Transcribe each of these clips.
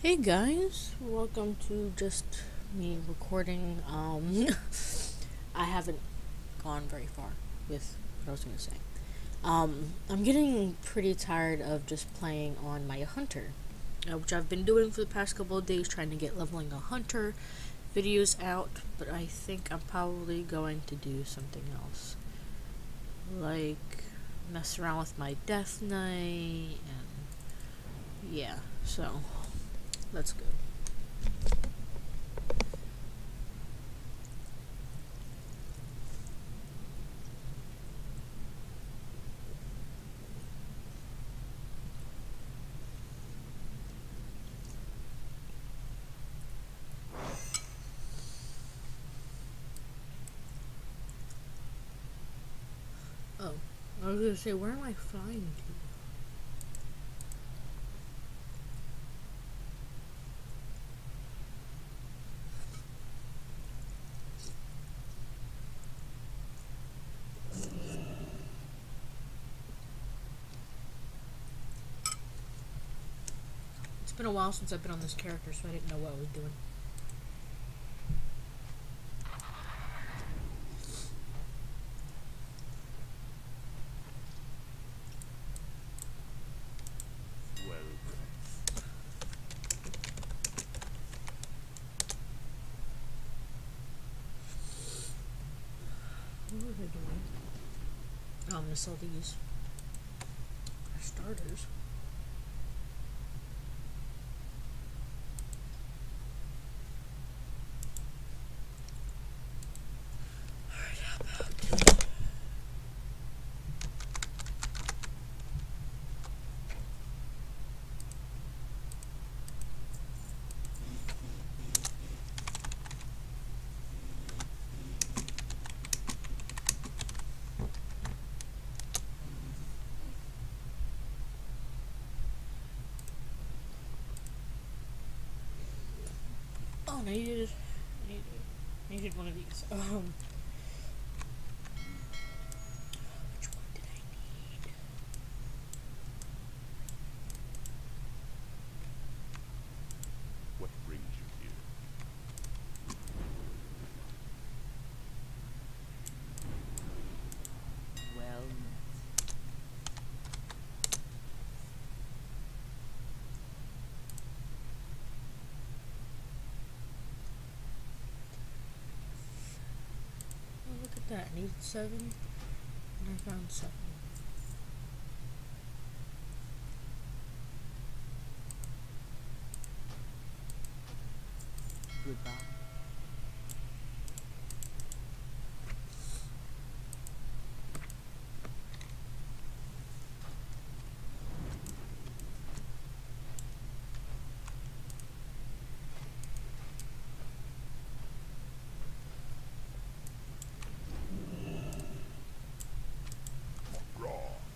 Hey guys, welcome to just me recording. I haven't gone very far with what I was gonna say. I'm getting pretty tired of just playing on my hunter, which I've been doing for the past couple of days, trying to get leveling a hunter videos out, but I think I'm probably going to do something else. Like, mess around with my death knight, and yeah, so, let's go. Oh, I was gonna say, where am I flying to? It's been a while since I've been on this character, so I didn't know what I was doing. What was I doing? Oh, I'm gonna sell these. For starters. Alright, how about... Oh, I needed one of these. Which one did I need? What brings you here? Well Oh, look at that. I needed 7, and I found 7. goodbye. Raw.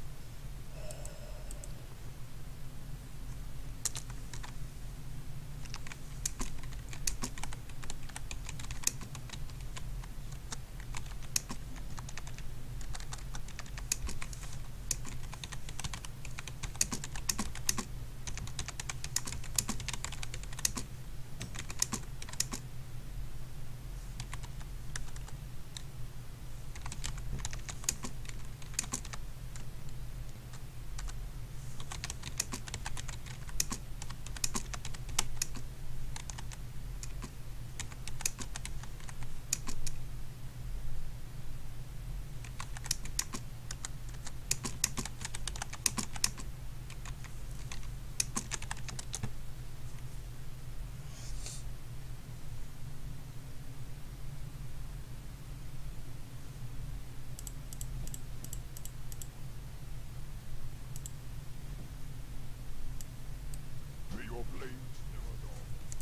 May your blades never dull.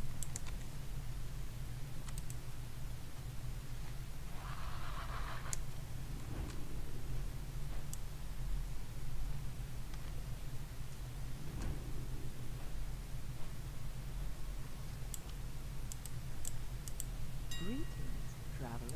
Greetings, traveler.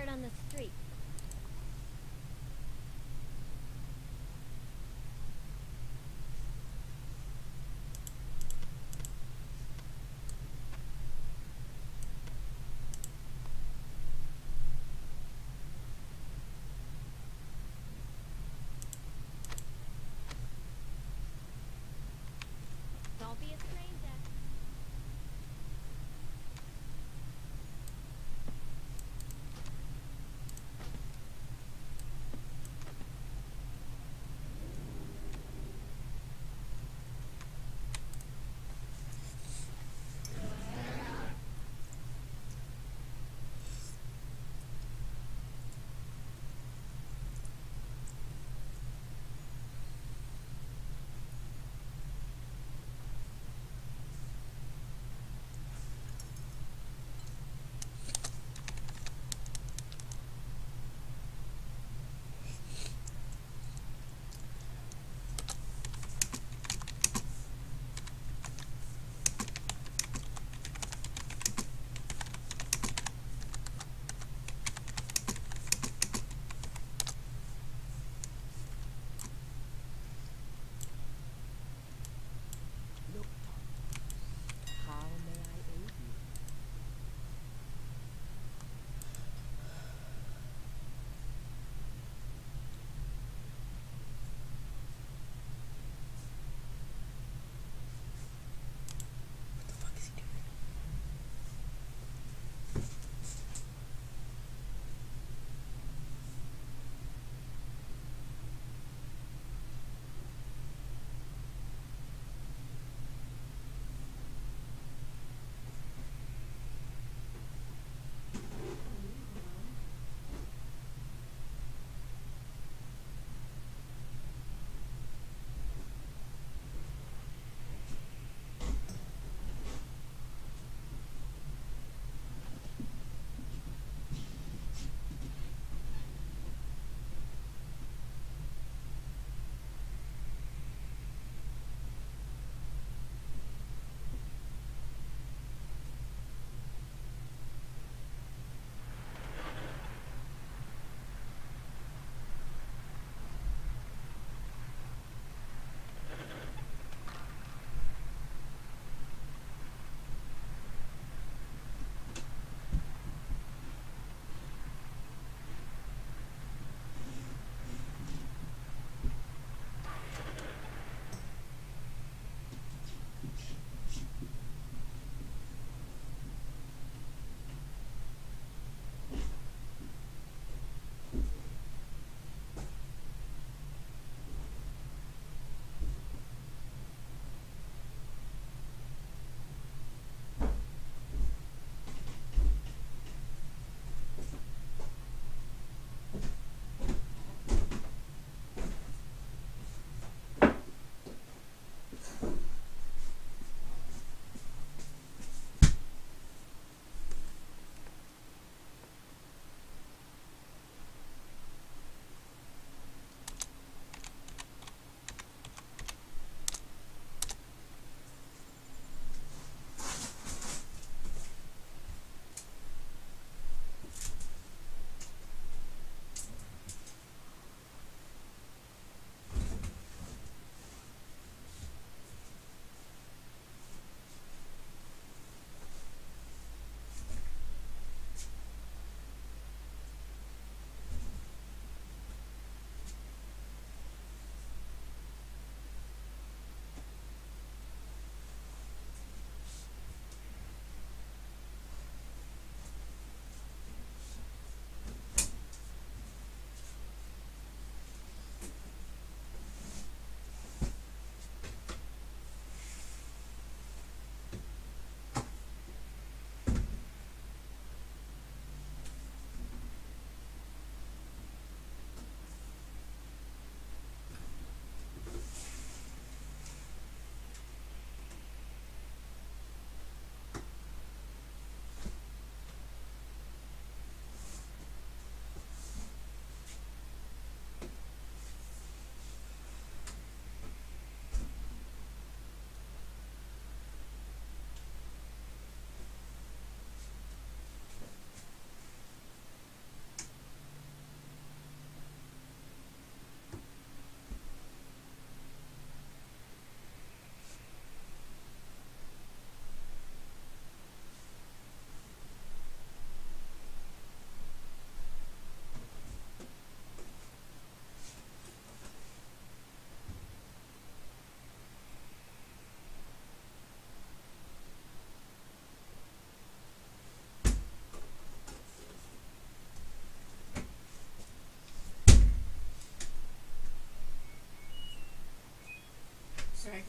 word on the street. Don't be a stranger.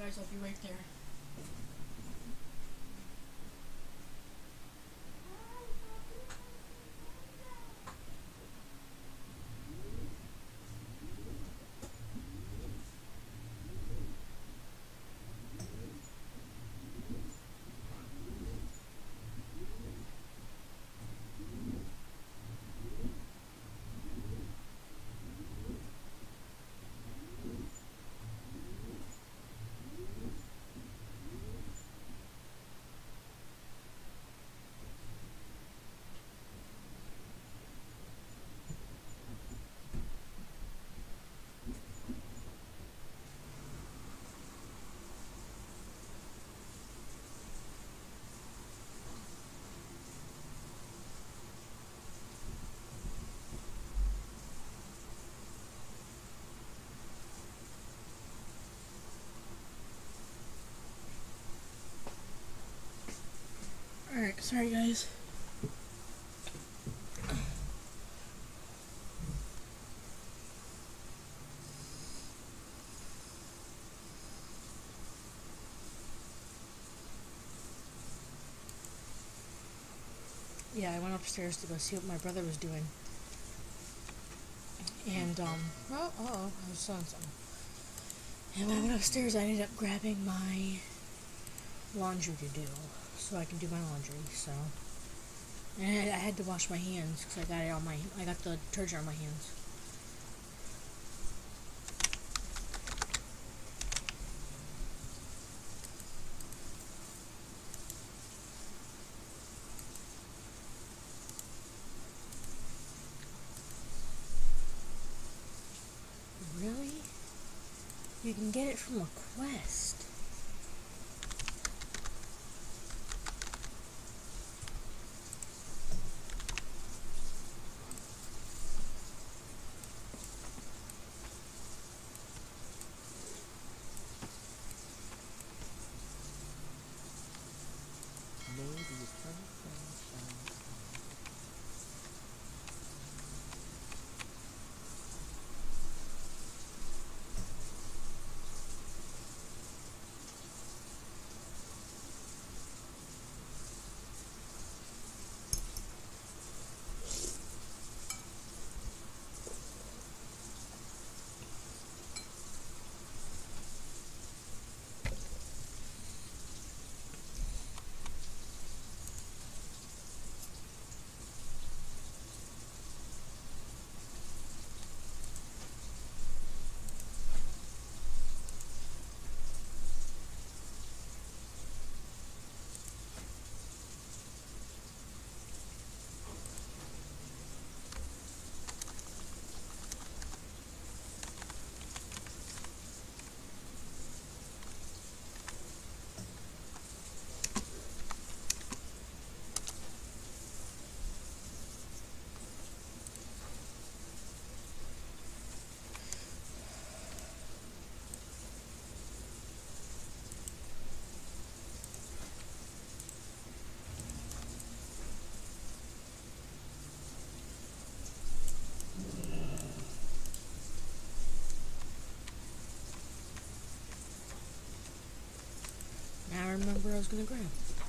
guys, I'll be right there. Alright, sorry guys. Yeah, I went upstairs to go see what my brother was doing. And, I was saying something. And when I went upstairs, I ended up grabbing my laundry to do, so I can do my laundry, so. And I had to wash my hands, because I got the detergent on my hands. Really? You can get it from a quest. May the eternal flame shine upon Now I remember what I was gonna grab.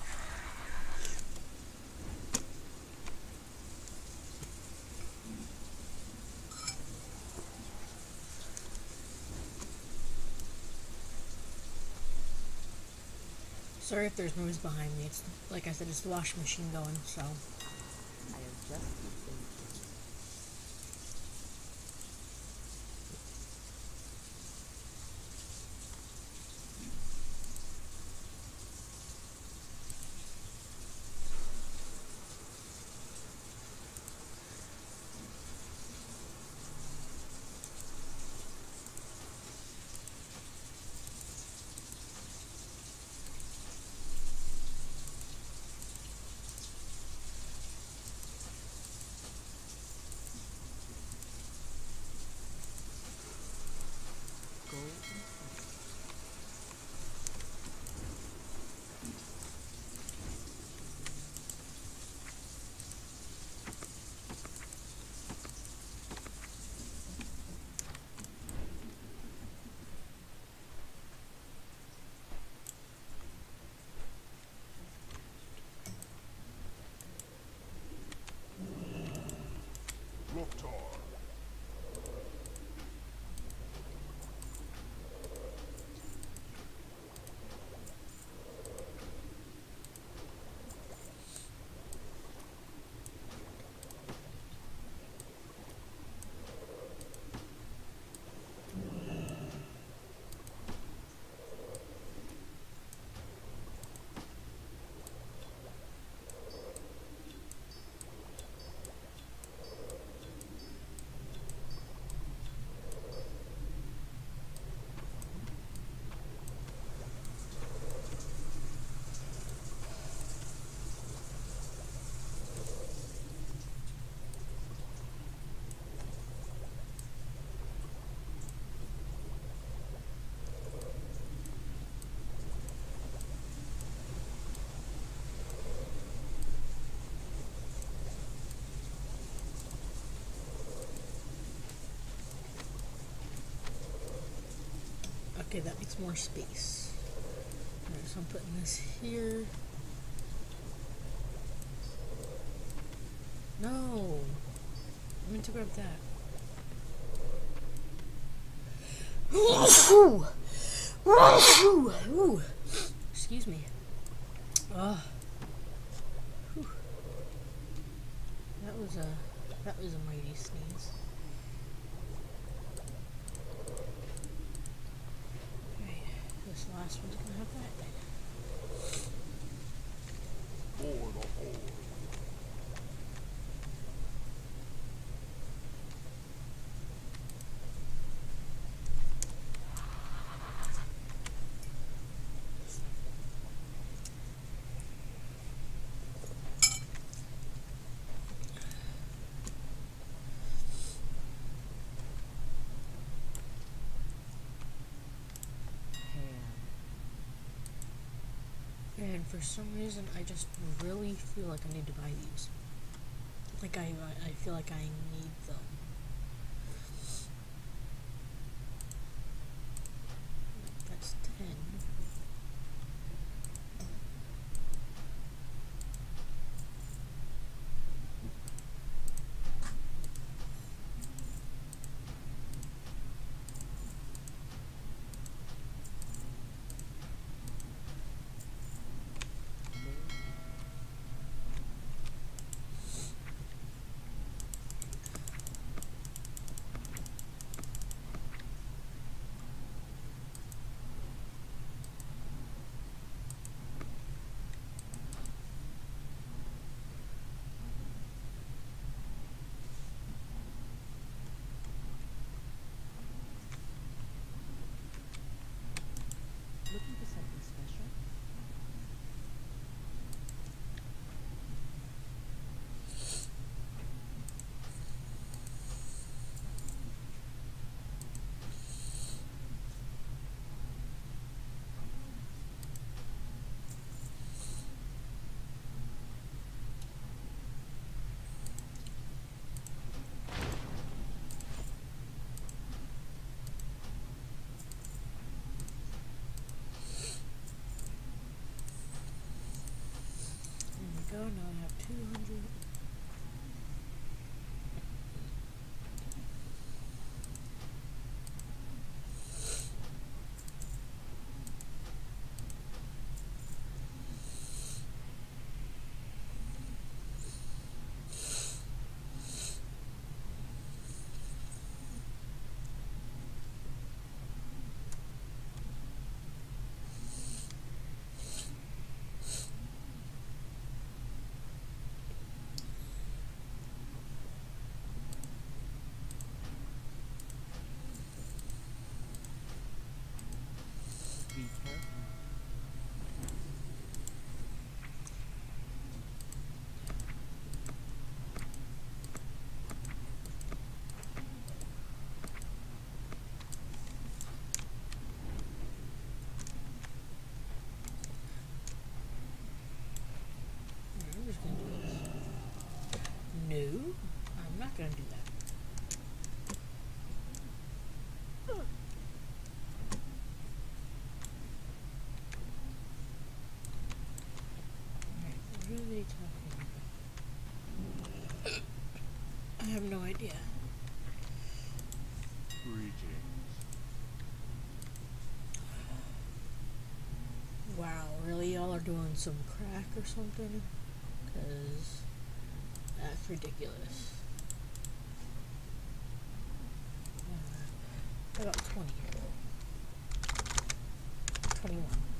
Sorry if there's noise behind me. It's, like I said, it's the washing machine going, so. I am just thinking. tar. Okay, that makes more space. Alright, so I'm putting this here. No! I meant to grab that. Ooh. Excuse me. Ugh. Whew. That was a mighty sneeze. Okay, this last one's gonna have that. For the Horde. And for some reason, I just really feel like I need to buy these. Like I feel like I need them. That's 10. Looking for something special? There we go, now I have 200. Be careful. I'm just gonna do this. No, I'm not gonna do that. Alright, what are they talking about? I have no idea. idea. Greetings. Wow, really? Y'all are doing some crack or something? Because that's ridiculous. About 20. 21.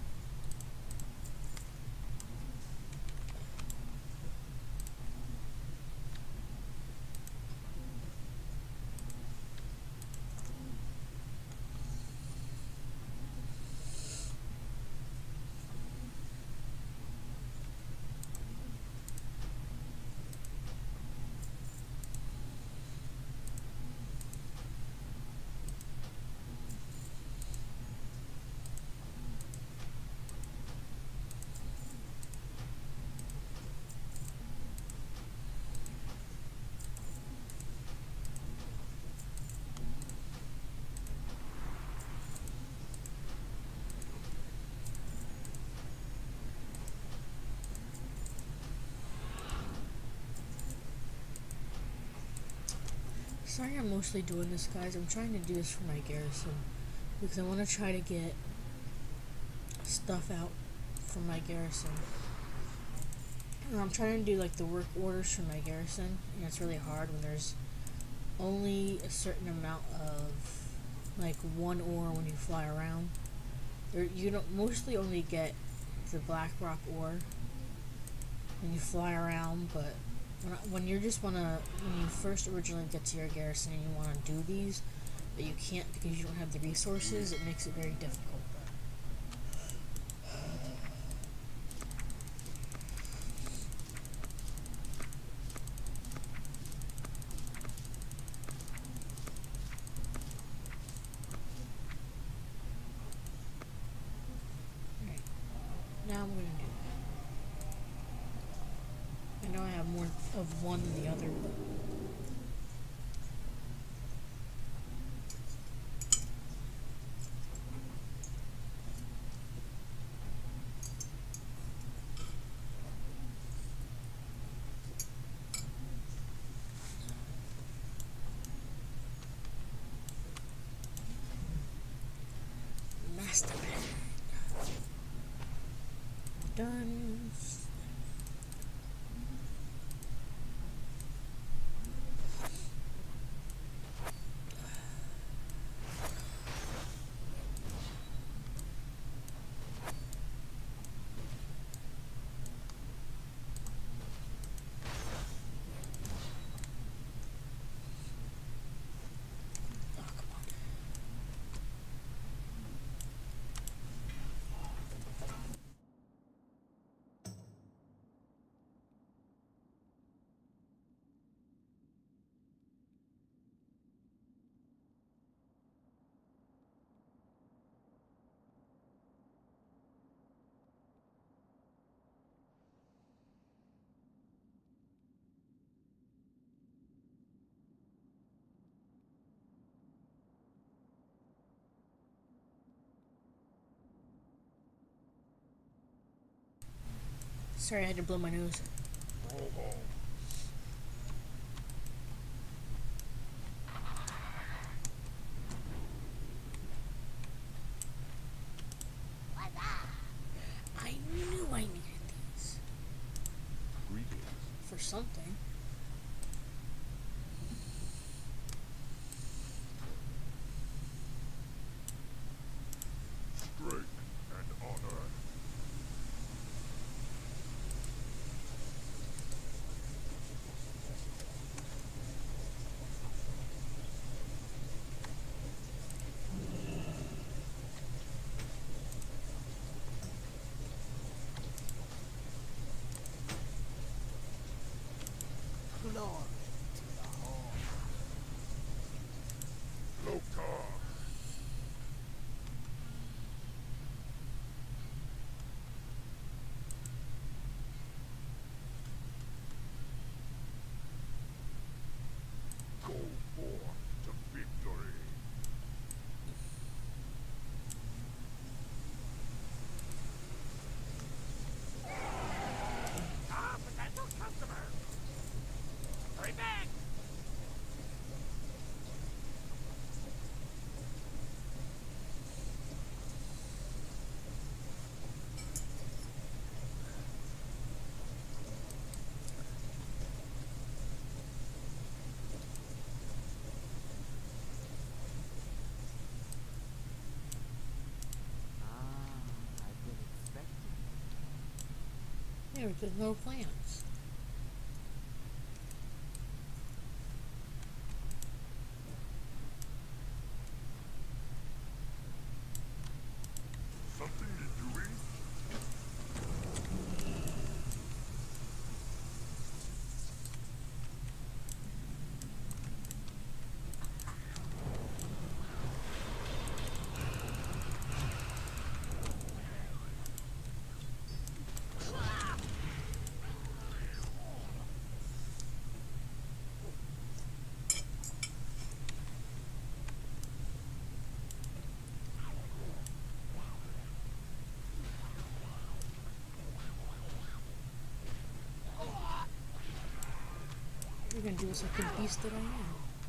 Sorry I'm mostly doing this, guys. I'm trying to do this for my garrison because I want to try to get stuff out from my garrison. And I'm trying to do like the work orders for my garrison, and it's really hard when there's only a certain amount of like one ore when you fly around. You don't mostly only get the black rock ore when you fly around, but when you first originally get to your garrison and you want to do these, but you can't because you don't have the resources, it makes it very difficult. Alright, now I'm going to do that. I know I have more of one than the other, but master man. Done. Sorry, I had to blow my nose. Roll call. I knew I needed these Greetings. for something. Strength and honor. there because no plants. Something you're doing? What are you gonna do this like the beast that I am?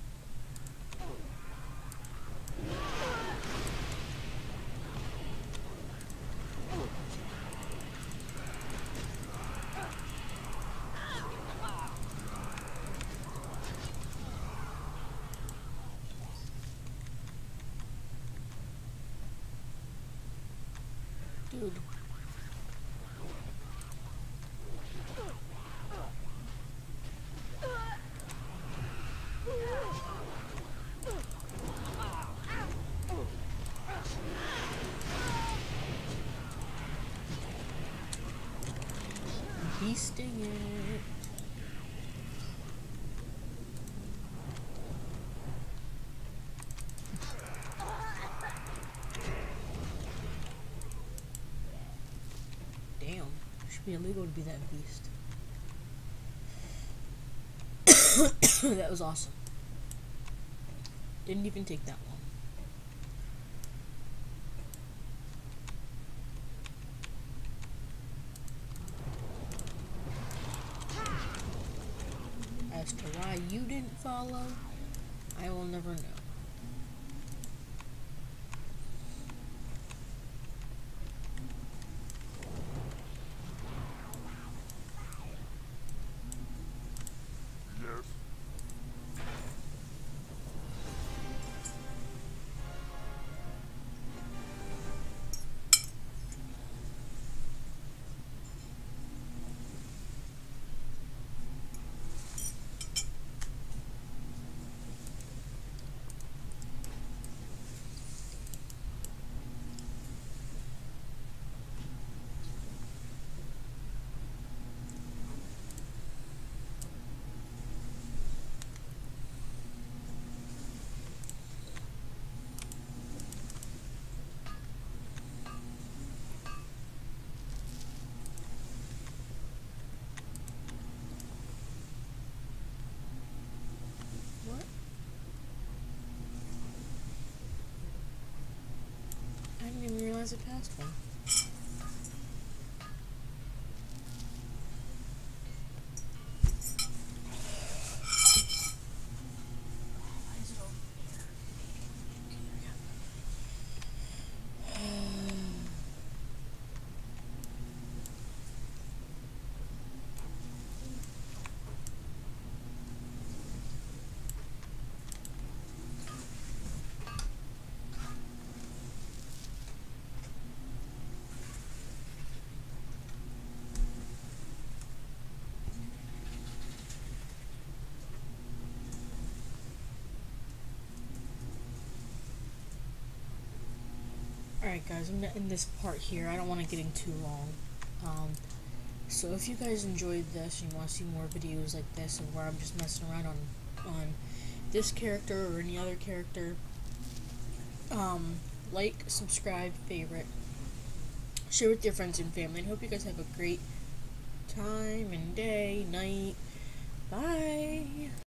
Dude. Beasting it. Damn, it should be illegal to be that beast. That was awesome. Didn't even take that long. As to why you didn't follow, I will never know. Yes. What? I didn't even realize it passed one. Alright guys, I'm gonna end this part here. I don't want to get in too long. So if you guys enjoyed this and you want to see more videos like this and where I'm just messing around on this character or any other character, like, subscribe, favorite, share with your friends and family, and hope you guys have a great time and day, night. Bye!